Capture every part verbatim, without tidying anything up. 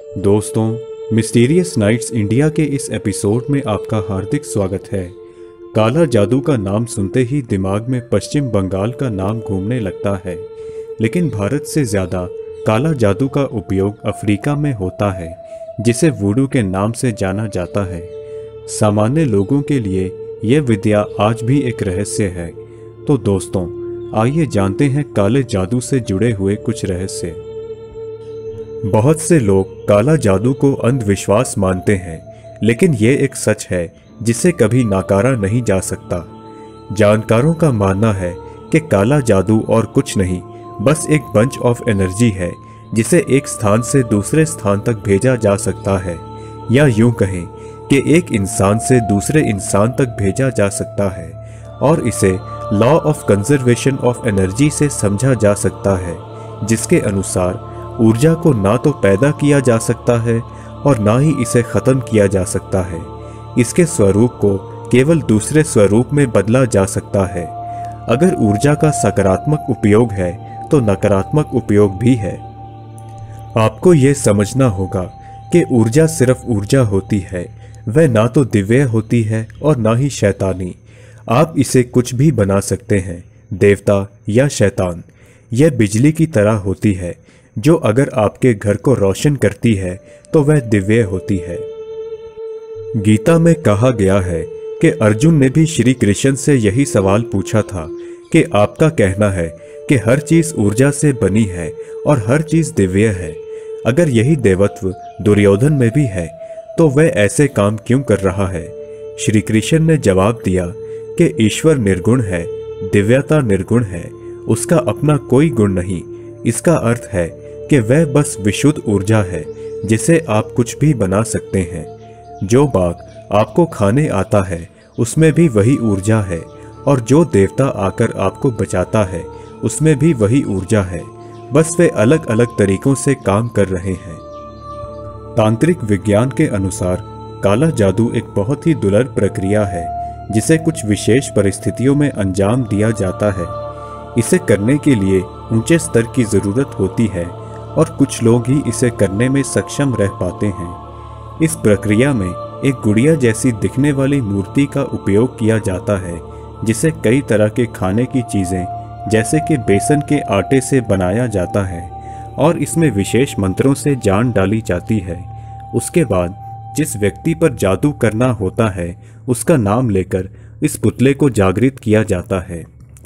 दोस्तों, mysterious nights India के इस एपिसोड में आपका हार्दिक स्वागत है। काला जादू का नाम सुनते ही दिमाग में पश्चिम बंगाल का नाम घूमने लगता है, लेकिन भारत से ज़्यादा काला जादू का उपयोग अफ्रीका में होता है, जिसे वुडू के नाम से जाना जाता है। सामान्य लोगों के लिए यह विद्या आज भी एक रहस्य है। तो दोस्तों, आइए जानते हैं काले जादू से जुड़े हुए कुछ रहस्य। बहुत से लोग काला जादू को अंधविश्वास मानते हैं, लेकिन यह एक सच है जिसे कभी नकारा नहीं जा सकता। जानकारों का मानना है कि काला जादू और कुछ नहीं, बस एक बंच ऑफ एनर्जी है जिसे एक स्थान से दूसरे स्थान तक भेजा जा सकता है, या यूं कहें कि एक इंसान से दूसरे इंसान तक भेजा जा सकता है, और इसे law of conservation of energy से समझा जा सकता है, जिसके अनुसार ऊर्जा को ना तो पैदा किया जा सकता है और ना ही इसे खत्म किया जा सकता है। इसके स्वरूप को केवल दूसरे स्वरूप में बदला जा सकता है। अगर ऊर्जा का सकारात्मक उपयोग है तो नकारात्मक उपयोग भी है। आपको यह समझना होगा कि ऊर्जा सिर्फ ऊर्जा होती है, वह ना तो दिव्य होती है और ना ही शैतानी। आप इसे कुछ भी बना सकते हैं, देवता या शैतान। यह बिजली की तरह होती है, जो अगर आपके घर को रोशन करती है तो वह दिव्य होती है। गीता में कहा गया है कि अर्जुन ने भी श्री कृष्ण से यही सवाल पूछा था कि आपका कहना है कि हर चीज ऊर्जा से बनी है और हर चीज दिव्य है। अगर यही देवत्व दुर्योधन में भी है तो वह ऐसे काम क्यों कर रहा है? श्री कृष्ण ने जवाब दिया कि ईश्वर निर्गुण है, दिव्यता निर्गुण है, उसका अपना कोई गुण नहीं। इसका अर्थ है कि वह बस विशुद्ध ऊर्जा है जिसे आप कुछ भी बना सकते हैं। जो बाग आपको खाने आता है उसमें भी वही ऊर्जा है, और जो देवता आकर आपको बचाता है उसमें भी वही ऊर्जा है, बस वे अलग अलग तरीकों से काम कर रहे हैं। तांत्रिक विज्ञान के अनुसार काला जादू एक बहुत ही दुर्लभ प्रक्रिया है जिसे कुछ विशेष परिस्थितियों में अंजाम दिया जाता है। इसे करने के लिए ऊंचे स्तर की जरूरत होती है और कुछ लोग ही इसे करने में सक्षम रह पाते हैं। इस प्रक्रिया में एक गुड़िया जैसी दिखने वाली मूर्ति का उपयोग किया जाता है, जिसे कई तरह के खाने की चीजें जैसे कि बेसन के आटे से बनाया जाता है, और इसमें विशेष मंत्रों से जान डाली जाती है। उसके बाद जिस व्यक्ति पर जादू करना होता है उसका नाम लेकर इस पुतले को जागृत किया जाता है।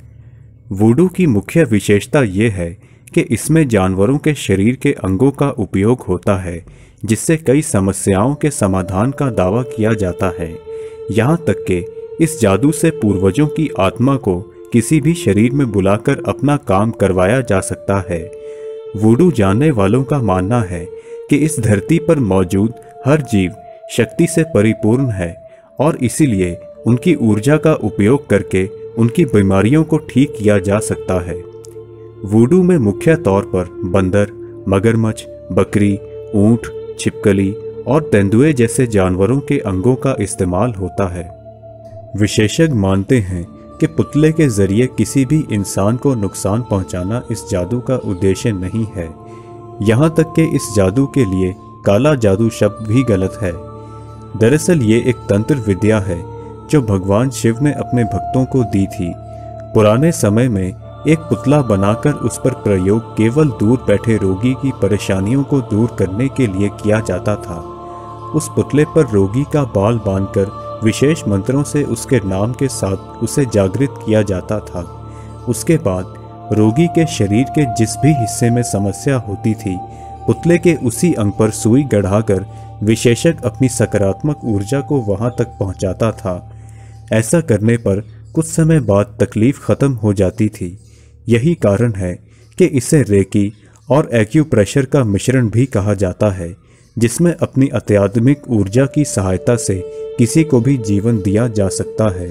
वुडू की मुख्य विशेषता यह है कि इसमें जानवरों के शरीर के अंगों का उपयोग होता है, जिससे कई समस्याओं के समाधान का दावा किया जाता है। यहाँ तक कि इस जादू से पूर्वजों की आत्मा को किसी भी शरीर में बुलाकर अपना काम करवाया जा सकता है। वुडू जानने वालों का मानना है कि इस धरती पर मौजूद हर जीव शक्ति से परिपूर्ण है, और इसीलिए उनकी ऊर्जा का उपयोग करके उनकी बीमारियों को ठीक किया जा सकता है। वुडू में मुख्य तौर पर बंदर, मगरमच्छ, बकरी, ऊंट, छिपकली और तेंदुए जैसे जानवरों के अंगों का इस्तेमाल होता है। विशेषज्ञ मानते हैं कि पुतले के जरिए किसी भी इंसान को नुकसान पहुंचाना इस जादू का उद्देश्य नहीं है। यहाँ तक कि इस जादू के लिए काला जादू शब्द भी गलत है। दरअसल ये एक तंत्र विद्या है जो भगवान शिव ने अपने भक्तों को दी थी। पुराने समय में एक पुतला बनाकर उस पर प्रयोग केवल दूर बैठे रोगी की परेशानियों को दूर करने के लिए किया जाता था। उस पुतले पर रोगी का बाल बांधकर विशेष मंत्रों से उसके नाम के साथ उसे जागृत किया जाता था। उसके बाद रोगी के शरीर के जिस भी हिस्से में समस्या होती थी, पुतले के उसी अंग पर सुई गढ़ाकर विशेषज्ञ अपनी सकारात्मक ऊर्जा को वहां तक पहुंचाता था। ऐसा करने पर कुछ समय बाद तकलीफ खत्म हो जाती थी। यही कारण है कि इसे रेकी और एक्यूप्रेशर का मिश्रण भी कहा जाता है, जिसमें अपनी अत्याधुनिक ऊर्जा की सहायता से किसी को भी जीवन दिया जा सकता है।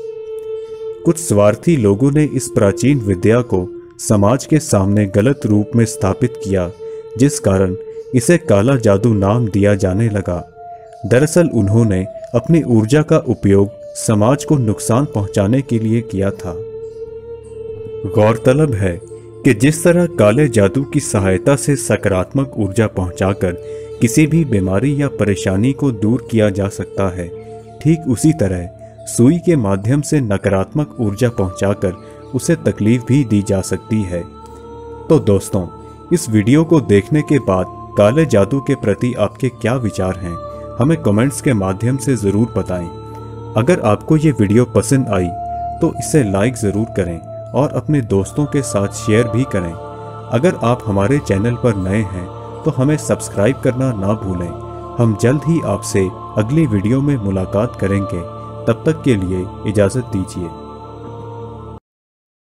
कुछ स्वार्थी लोगों ने इस प्राचीन विद्या को समाज के सामने गलत रूप में स्थापित किया, जिस कारण इसे काला जादू नाम दिया जाने लगा। दरअसल उन्होंने अपनी ऊर्जा का उपयोग समाज को नुकसान पहुंचाने के लिए किया था। गौरतलब है कि जिस तरह काले जादू की सहायता से सकारात्मक ऊर्जा पहुंचाकर किसी भी बीमारी या परेशानी को दूर किया जा सकता है, ठीक उसी तरह सुई के माध्यम से नकारात्मक ऊर्जा पहुंचाकर उसे तकलीफ भी दी जा सकती है। तो दोस्तों, इस वीडियो को देखने के बाद काले जादू के प्रति आपके क्या विचार हैं, हमें कमेंट्स के माध्यम से ज़रूर बताएं। अगर आपको ये वीडियो पसंद आई तो इसे लाइक ज़रूर करें और अपने दोस्तों के साथ शेयर भी करें। अगर आप हमारे चैनल पर नए हैं तो हमें सब्सक्राइब करना ना भूलें। हम जल्द ही आपसे अगली वीडियो में मुलाकात करेंगे। तब तक के लिए इजाज़त दीजिए।